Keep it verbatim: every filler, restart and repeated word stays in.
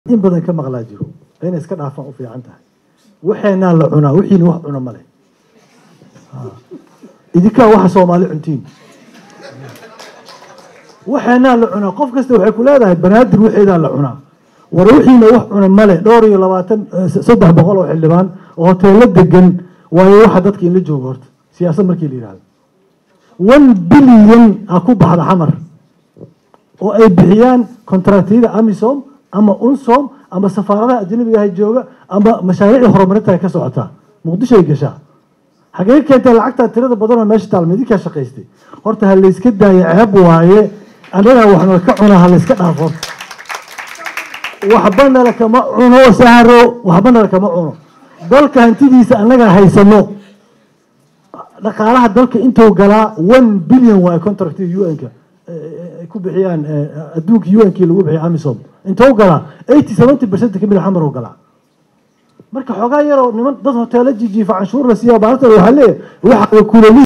in badan ka maqlaa jiro in iska dhaafan u fiican tahay waxayna la cunaa wixiina wax cuna male idinka waxa Soomaali cuntiin waxayna la cunaa qof kasta waxay ku leedahay banaadir waxeeda la cunaa war wixiina wax cuna male dhowr iyo labaatan saddex boqol oo xildhibaan oo hoteelo degan waayo waxa dadka in la joogo horta siyaasad markii la yiraahdo one billion aku baxda xamar oo ay bixiyaan kontraktiyada AMISOM ama UNSOM ama safaaradaha ajnabiga ah jooga ama mashaariic horumarinta ka socota muqdisho ay gashaa xagee keentay lacagta tirada badan oo meesha taalmeedii ka shaqeystay horta hal iska daayay ceeb waaye anaga waxna ka cunaa hal iska dhaafo waxbana la kama cuno saharo waxbana la kama cuno dalka hantidiisa anaga haysano dhaqaalaha dalka intuu galaa one billion waa contractii U N-ka ku bixiyaan adduunka U N-kii lagu bixiyo AMISOM intuu galaa eighty seventy percent kamid ah xamar oo galaa marka xogaa yar oo niman dad hoteelo jijiifa canshuur la siiyo baarta waxa leeyahay waxa kulani